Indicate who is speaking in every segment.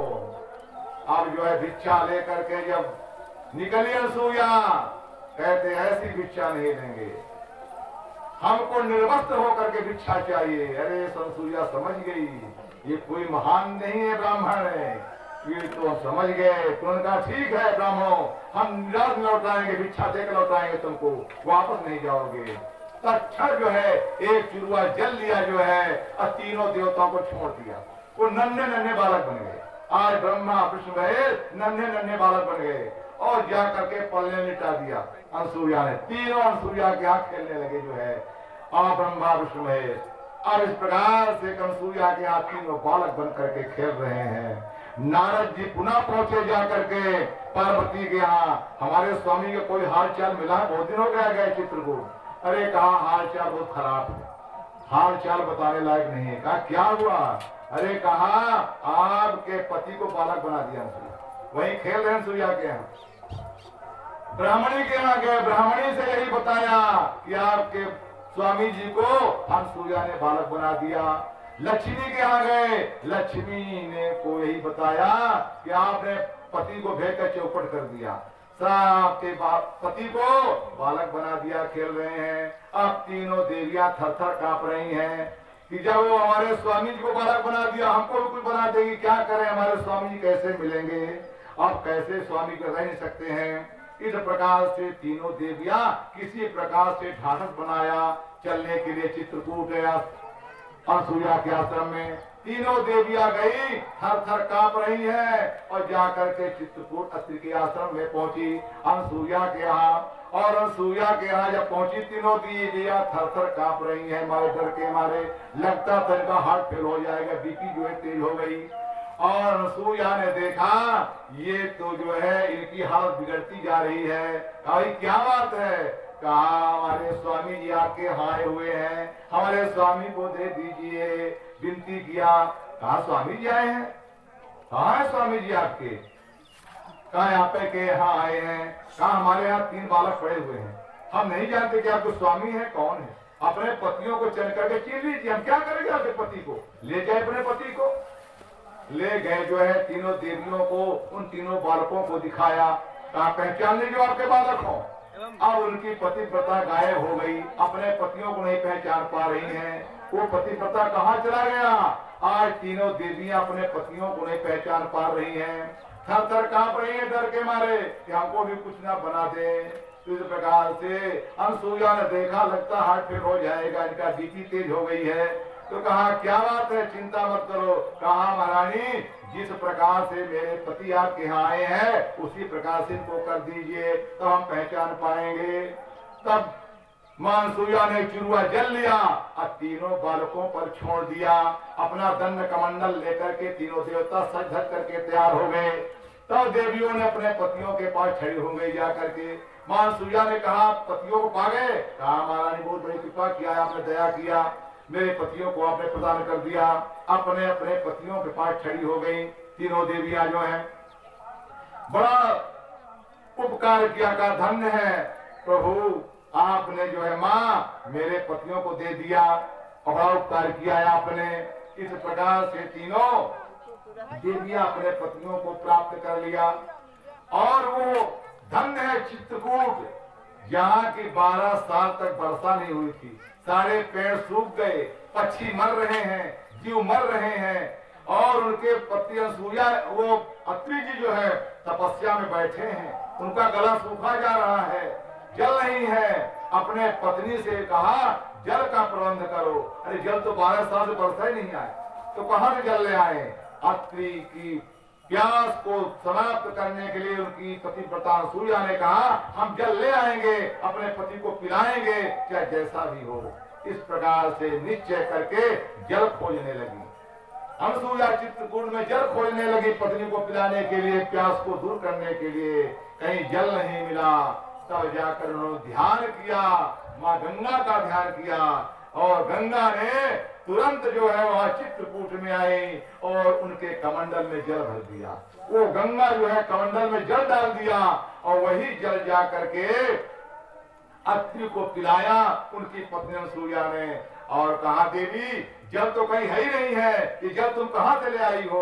Speaker 1: अब जो है भिक्षा लेकर के जब निकली अनसुईया, कहते ऐसी भिक्षा नहीं देंगे, हमको निर्वस्त्र होकर के भिक्षा चाहिए। अरे अनसुईया समझ गई ये कोई महान नहीं है, ब्राह्मण है, ये तो समझ गए। तुमने कहा ठीक है ब्राह्मणों, हम निराश लौटाएंगे, भिक्षा देकर लौटाएंगे तुमको, वापस नहीं जाओगे। तत्क्षण जो है एक चुरुआ जल लिया जो है और तीनों देवताओं को छोड़ दिया। वो नन्हे नन्हे बालक बन गए। आज ब्रह्मा विष्णु गए, नन्हे नन्हे बालक बन गए और जा करके पल्ले लिटा दिया अनसुईया ने। तीनों अनसुईया के हाथ खेलने लगे जो है और ब्रह्मा विष्णु महेश। अब इस प्रकार से अनसुईया के हाथ तीनों बालक बन करके खेल रहे हैं। नारद जी पुनः पहुंचे जाकर के पार्वती के यहाँ, हमारे स्वामी के कोई हाल चाल मिला, बहुत दिन हो गए चित्रकूट। अरे कहा हाल चाल बहुत खराब है, हाल चाल बताने लायक नहीं है। कहा क्या हुआ? अरे कहा आपके पति को बालक बना दिया अनसुईया, वही खेल रहे अनसुईया के यहाँ। ब्राह्मणी के यहाँ गए, ब्राह्मणी से यही बताया कि आपके स्वामी जी को अनसुईया ने बालक बना दिया। लक्ष्मी के यहाँ गए, लक्ष्मी ने को यही बताया कि आपने पति को भेजकर चौपट कर दिया, आपके पति को बालक बना दिया, खेल रहे हैं। अब तीनों देवियां थर-थर कांप रही हैं कि जब वो हमारे स्वामी जी को बालक बना दिया, हमको भी कुछ बना देगी, क्या करें, हमारे स्वामी जी कैसे मिलेंगे, अब कैसे स्वामी को रह नहीं सकते हैं। इस प्रकार से तीनों देवियां किसी प्रकार से ढाढ़स बनाया चलने के लिए चित्रकूट गया। अनसुईया के आश्रम में तीनों देवियां गई, थर थर कांप रही है और जाकर के चित्रकूट अत्रि के आश्रम में पहुंची अनसुईया के यहाँ। और अनसुईया के यहाँ जब पहुंची तीनों देवियां थर थर कांप रही हैं, मारे डर के मारे, लगता था इनका हार्ट फेल हो जाएगा, बीपी जो है तेज हो गई। और अनसुईया ने देखा ये तो जो है इनकी हालत बिगड़ती जा रही है। भाई क्या बात है? कहा हमारे स्वामी जी आपके यहाँ आए हुए हैं, हमारे स्वामी को दे दीजिए, विनती किया। कहा स्वामी जी आए हैं? कहाँ है स्वामी जी आपके? कहा यहाँ पे के यहाँ आए हैं। कहा हमारे यहाँ 3 बालक पड़े हुए हैं, हम नहीं जानते कि आपको स्वामी है कौन है। अपने पतियों को चल करके छीन लीजिए, हम क्या करेंगे आपके पति को। ले जाए अपने पति को। ले गए जो है तीनों देवियों को, उन तीनों बालकों को दिखाया। कहा पहचान लीजिए आपके बालक हो। अब उनकी पतिव्रता गायब हो गई, अपने पतियों को नहीं पहचान पा रही हैं। वो पतिव्रता कहाँ चला गया? आज तीनों देवियां अपने पतियों को नहीं पहचान पा रही हैं, थर थर कांप रही हैं डर के मारे कि हमको भी कुछ ना बना दे। इस प्रकार से अनसुईया ने देखा लगता हार्ट फेल हो जाएगा, इनका बीपी तेज हो गई है। तो कहा क्या बात है, चिंता मत करो। कहा महारानी जिस प्रकार से मेरे पति आपके यहाँ आए हैं उसी प्रकार से इनको कर दीजिए, तो हम पहचान पाएंगे। तब अनसुईया ने चुरुआ जल लिया और तीनों बालकों पर छोड़ दिया। अपना दंड कमंडल लेकर के तीनों देवता सज धज करके तैयार हो गए। तब देवियों ने अपने पतियों के पास खड़ी हो गई जाकर के। अनसुईया ने कहा पतियों को पा गए? कहा महारानी बहुत बड़ी कृपा किया, आपने दया किया, मेरे पतियों को आपने प्रदान कर दिया। अपने अपने पतियों के पास खड़ी हो गई तीनों देवियां जो हैं। बड़ा उपकार किया, का धन्य है प्रभु आपने जो है माँ मेरे पतियों को दे दिया, और बड़ा उपकार किया है आपने। इस प्रकार से तीनों देवियां अपने पतियों को प्राप्त कर लिया। और वो धन्य है चित्रकूट, जहाँ की 12 साल तक वर्षा नहीं हुई थी, सारे पेड़ सूख गए, पक्षी मर रहे हैं, जीव मर रहे हैं। और उनके पति अनसुईया वो अत्रि जी जो है तपस्या में बैठे हैं, उनका गला सूखा जा रहा है, जल नहीं है। अपने पत्नी से कहा जल का प्रबंध करो। अरे जल तो 12 साल से बरसा ही नहीं आए, तो कहां से जल ले आए? अत्रि की प्यास को समाप्त करने के लिए उनकी पतिव्रता अनसुईया ने कहा हम जल ले आएंगे, अपने पति को पिलाएंगे, चाहे जैसा भी हो। इस प्रकार से निश्चय करके जल खोजने लगी। अनसुईया चित्रकूट में जल खोजने लगी पत्नी को पिलाने के लिए, प्यास को दूर करने के लिए। कहीं जल नहीं मिला, तब जाकर उन्होंने ध्यान किया, माँ गंगा का ध्यान किया। और गंगा ने तुरंत जो है वहां चित्रकूट में आई और उनके कमंडल में जल भर दिया। वो गंगा जो है कमंडल में जल डाल दिया और वही जल जा करके अत्रि को पिलाया उनकी पत्नी अनसुईया ने। और कहा देवी जल तो कहीं है ही नहीं है, ये जल तुम कहां से ले आई हो?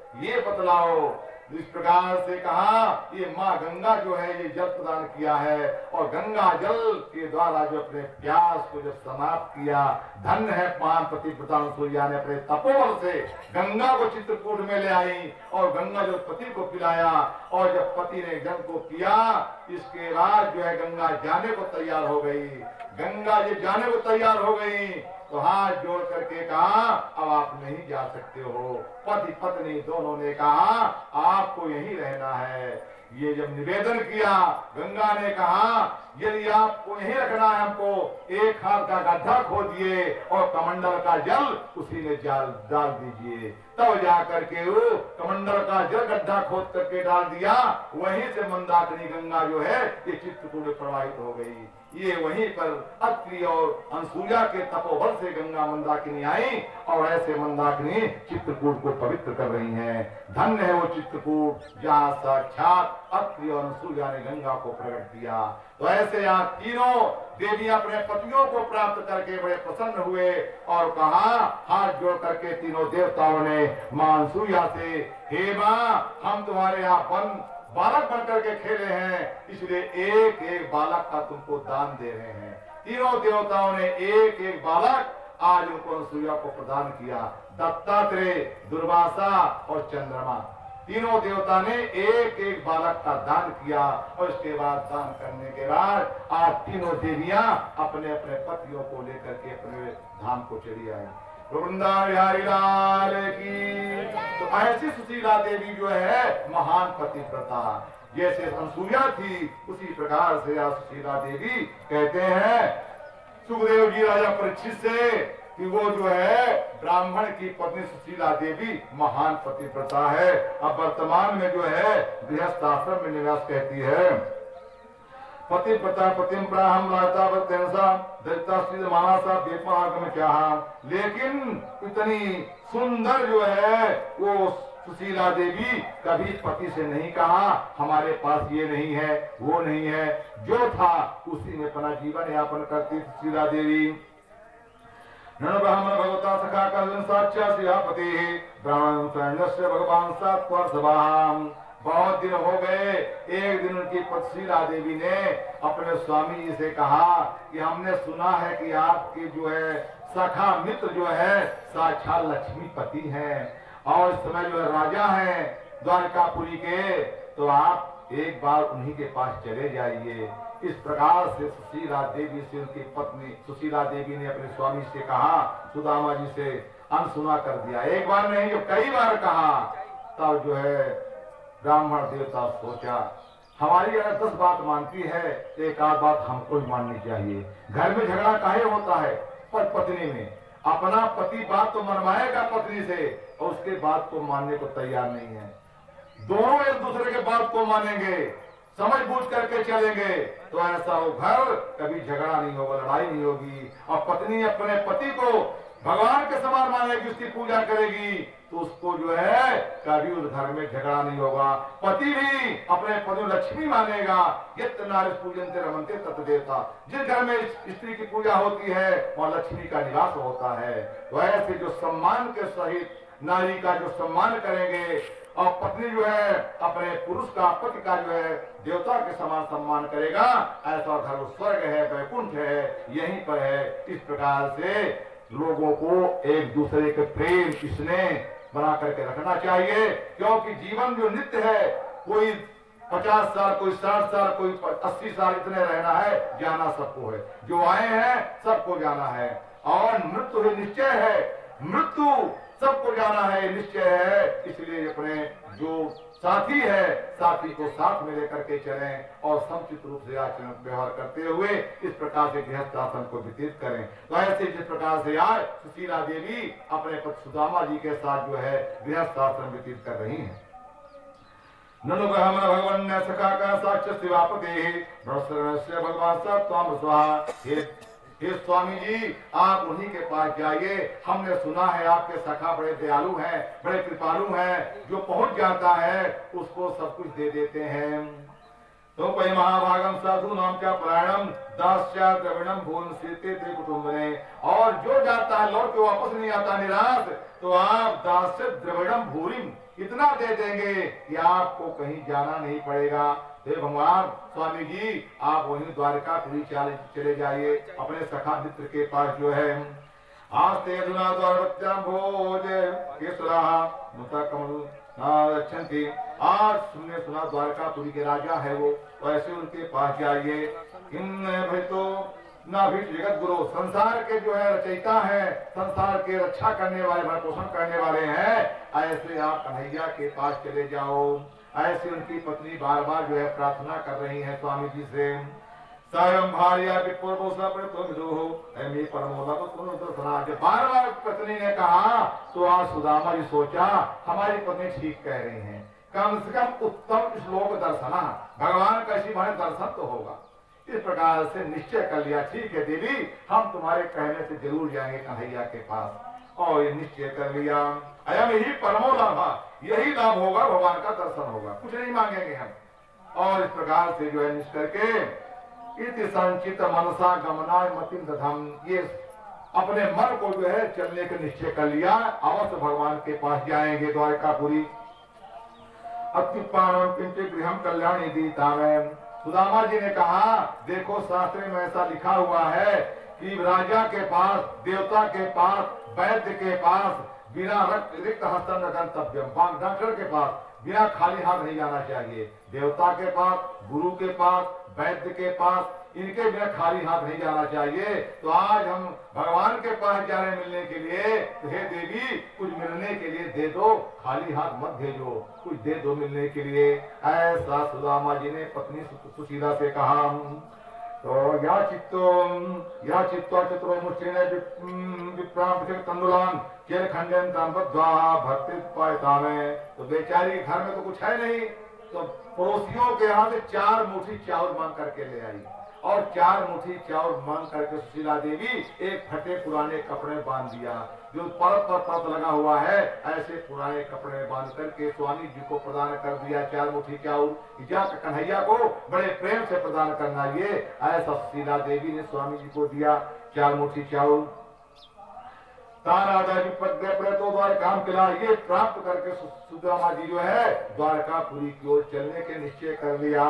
Speaker 1: ये बतलाओ। इस प्रकार से कहा ये माँ गंगा जो है ये जल प्रदान किया है और गंगा जल के द्वारा जो अपने प्यास को जब समाप्त किया, धन्य है महान पतिव्रता अनसुईया ने अपने तपोबल से गंगा को चित्रकूट में ले आई और गंगा जल पति को पिलाया। और जब पति ने जल को किया, इसके बाद जो है गंगा जाने को तैयार हो गई। गंगा जी जाने को तैयार हो गई तो हाथ जोड़ करके कहा अब आप नहीं जा सकते हो। पति पत्नी दोनों ने कहा आपको यहीं रहना है। ये जब निवेदन किया, गंगा ने कहा यदि आपको यहीं रखना है हमको एक हाथ का गड्ढा खोदिए और कमंडल का जल उसी में डाल दीजिए। तब जाकर के वो कमंडल का जल गड्ढा खोद करके डाल दिया। वहीं से मंदाकिनी गंगा जो है ये चित्रकूट में प्रवाहित हो गई। ये वहीं पर अत्रि और अनसुईया के तपोबल से गंगा मंदाकिनी आई और ऐसे मंदाकिनी चित्रकूट को पवित्र कर रही हैं। धन्य है वो चित्रकूट जहाँ साक्षात अत्रि और अनसुईया ने गंगा को प्रकट किया। तो ऐसे यहाँ तीनों देवियां अपने पतियों को प्राप्त करके बड़े प्रसन्न हुए और कहा हाथ जोड़ करके तीनों देवताओं ने मां अनसुईया से, हे मां हम तुम्हारे यहाँ बालक बन करके खेले हैं, इसलिए एक एक बालक का तुमको दान दे रहे हैं। तीनों देवताओं ने एक एक बालक आज उनको अनसुईया को प्रदान किया। दत्तात्रेय, दुर्वासा और चंद्रमा, तीनों देवता ने एक एक बालक का दान किया। और इसके बाद दान करने के बाद आज तीनों देवियां अपने अपने पतियों को लेकर के अपने धाम को चली आई। वृंदावन बिहारी लाल की। तो ऐसी सुशीला देवी जो है महान पतिव्रता, जैसे अनसुईया थी उसी प्रकार से सुशीला देवी कहते हैं सुखदेव जी राजा परीक्षित से कि वो जो है ब्राह्मण की पत्नी सुशीला देवी महान पतिव्रता है। अब वर्तमान में जो है गृहस्थ आश्रम में निवास कहती है। पतिव्रता पतिम ब्राह्म लाता दरिता श्री मानसा बेपनागम चाहा। लेकिन इतनी सुंदर जो है वो सुशीला देवी कभी पति से नहीं कहा हमारे पास ये नहीं है वो नहीं है, जो था उसी में अपना जीवन यापन करती सुशीला देवी। ब्राह्मण भगवता सखा का साक्षात श्रीपति ब्राह्मण से भगवान सात्वर्षभाम। बहुत दिन हो गए, एक दिन उनकी सुशीला देवी ने अपने स्वामी जी से कहा कि हमने सुना है कि आपके जो है सखा मित्र जो है साक्षात लक्ष्मीपति हैं और इस समय जो है राजा हैं द्वारकापुरी के, तो आप एक बार उन्हीं के पास चले जाइए। इस प्रकार से सुशीला देवी से उनकी पत्नी सुशीला देवी ने अपने स्वामी से कहा, सुदामा जी से अनसुना कर दिया। एक बार नहीं जो कई बार कहा। तब जो है ब्राह्मण देवता सोचा हमारी अगर 10 बात मानती है तो एक आध बात हमको ही माननी चाहिए। घर में झगड़ा काहे होता है? पर पत्नी में अपना पति बात तो मनवाएगा पत्नी से और उसके बात को मानने को तैयार नहीं है। दोनों एक दूसरे के बात को मानेंगे, समझ बूझ करके चलेंगे तो ऐसा वो घर कभी झगड़ा नहीं होगा, लड़ाई नहीं होगी। और पत्नी अपने पति को भगवान के समान मानेगी, उसकी पूजा करेगी तो उसको जो है कभी उस घर में झगड़ा नहीं होगा। पति भी अपने पति लक्ष्मी मानेगा। यत् नारी पूजन्ते रमन्ते तत् देवता। जिस घर में स्त्री की पूजा होती है वहाँ लक्ष्मी का निवास होता है। तो ऐसे जो सम्मान के सहित नारी का जो सम्मान करेंगे और पत्नी जो है अपने पुरुष का पति का जो है देवता के समान सम्मान करेगा, ऐसा घर स्वर्ग है, वैकुंठ है, यहीं पर है। इस प्रकार से लोगों को एक दूसरे के प्रेम स्नेह बना करके रखना चाहिए, क्योंकि जीवन जो नित्य है, कोई 50 साल, कोई 60 साल, कोई 80 साल इतने रहना है, जाना सबको है। जो आए हैं सबको जाना है और मृत्यु ही निश्चय है, मृत्यु सबको जाना है, निश्चय है। इसलिए अपने जो साथी है साथी को साथ में लेकर के चलें और समुचित रूप से आचरण व्यवहार करते हुए इस प्रकार से गृहस्थ आश्रम को व्यतीत करें। तो ऐसे जिस प्रकार से आज सुशीला देवी अपने पति सुदामा जी के साथ जो है गृहस्थ आश्रम व्यतीत कर रही हैं। ननु भगवान सखा का साक्षात शिवापते भगवान सत्वम स्वाहा। हे स्वामी जी आप उन्हीं के पास जाइए। हमने सुना है आपके सखा बड़े दयालु हैं, बड़े कृपालु हैं, जो पहुंच जाता है उसको सब कुछ दे देते हैं। तो पै महाभागम साधु नाम क्या परायणम दास्या द्रविणम भून सीते ते कुटुंब ने। और जो जाता है लौट के वापस नहीं आता निराश, तो आप दास्य द्रविणम भूरिम इतना दे देंगे कि आपको कहीं जाना नहीं पड़ेगा। हे भगवान स्वामी जी, आप वहीं द्वारकापुरी चले जाइए अपने सखा मित्र के पास जो है। आस्ते अधुना द्वारवत्याम भोज केसरा मुता कमल रक्षन्ति। आज सुनने सुना द्वारकापुरी के राजा है वो, तो ऐसे उनके पास जाइए। इन भाई तो ना भी जगत गुरु संसार के जो है रचयिता है, संसार के रक्षा करने वाले, भरण पोषण करने वाले हैं, ऐसे आप कन्हैया के पास चले जाओ। ऐसे उनकी पत्नी बार बार जो है प्रार्थना कर रही है स्वामी जी से। स्वयं भार्या बार बार पत्नी ने कहा तो आज सुदामा जी सोचा हमारी पत्नी ठीक कह रही हैं, कम से कम उत्तम श्लोक दर्शना, भगवान का इसी भाने दर्शन तो होगा। इस प्रकार से निश्चय कर लिया, ठीक है देवी, हम तुम्हारे कहने से जरूर जाएंगे कन्हैया के पास। और ये निश्चय कर लिया, अयम ही परमो लाभ, यही लाभ होगा, भगवान का दर्शन होगा, कुछ नहीं मांगेंगे हम। और इस प्रकार से जो है निश्चय के इति संचित मनसा गमनाय मतिम दधम, ये अपने मन को जो है चलने का निश्चय कर लिया, अवश्य भगवान के पास जाएंगे द्वारकापुरी। अत्युत्पाणम किंचित गृहम कल्याणी दीता में। सुदामा जी ने कहा देखो शास्त्र में ऐसा लिखा हुआ है कि राजा के पास, देवता के पास, वैद्य के पास बिना रिक्त हस्तन न गंतव्यम, डॉक्टर के पास बिना खाली हाथ नहीं जाना चाहिए। देवता के पास, गुरु के पास, वैद्य के पास, इनके बिना खाली हाथ नहीं जाना चाहिए। तो आज हम भगवान के पास जा रहे मिलने के लिए, तो हे देवी कुछ मिलने के लिए दे दो, खाली हाथ मत भेजो, कुछ दे दो मिलने के लिए। ऐसा सुदामा जी ने पत्नी सुशीला से कहा। तो या चित्तो चित्रो मुष्टिन विप्राम तंदुलान केर खंडन तांबद्वा भक्ति पायता में। तो बेचारी घर में तो कुछ है नहीं, तो पड़ोसियों के यहाँ से 4 मुट्ठी चावल मांग करके ले आई, और 4 मुट्ठी चावल मांग करके सुशीला देवी एक फटे पुराने कपड़े बांध दिया, जो परत पर परत लगा हुआ है, ऐसे पुराने कपड़े बांध करके स्वामी जी को प्रदान कर दिया 4 मुट्ठी चावल। जाकर कन्हैया को बड़े प्रेम से प्रदान करना, ये ऐसा सुशीला देवी ने स्वामी जी को दिया 4 मुट्ठी चावल। तारा तो द्वारका किला, ये प्राप्त करके सुदामा जी जो है द्वारकापुरी की ओर चलने के निश्चय कर लिया।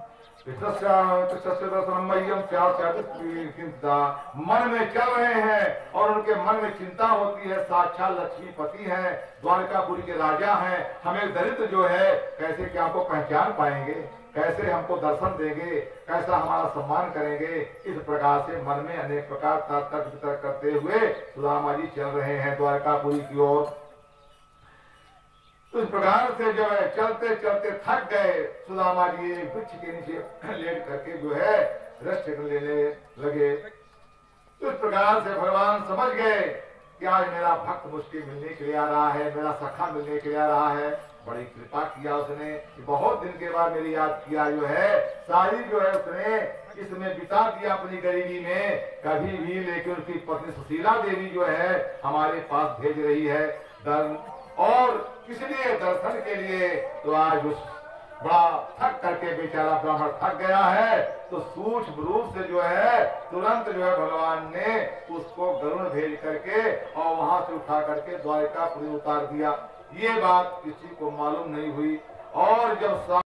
Speaker 1: मन में चल रहे हैं और उनके मन में चिंता होती है, साक्षात लक्ष्मीपति हैं, द्वारकापुरी के राजा हैं, हमें दरिद्र जो है कैसे क्या हमको पहचान पाएंगे, कैसे हमको दर्शन देंगे, कैसा हमारा सम्मान करेंगे। इस प्रकार से मन में अनेक प्रकार तर्क वितर्क करते हुए सुदामा जी चल रहे हैं द्वारकापुरी की ओर। इस प्रकार से जो है चलते चलते थक गए सुदामा जी, एक वृक्ष के नीचे लेट करके जो है रेस्ट लेने लगे। इस प्रकार से भगवान समझ गए कि आज मेरा भक्त मुझके मिलने के लिए आ रहा है, मेरा सखा मिलने के लिए आ रहा है। बड़ी कृपा किया उसने, बहुत दिन के बाद मेरी याद किया जो है, सारी जो है उसने इसमें बिता दिया अपनी गरीबी में कभी भी। लेकिन उसकी पत्नी सुशीला देवी जो है हमारे पास भेज रही है और किस लिए, दर्शन के लिए। तो आज उस बड़ा थक करके बेचारा ब्राह्मण थक गया है, तो सूक्ष्म रूप से जो है तुरंत जो है भगवान ने उसको गरुड़ भेज करके और वहां से उठा करके द्वारकापुरी उतार दिया। ये बात किसी को मालूम नहीं हुई। और जब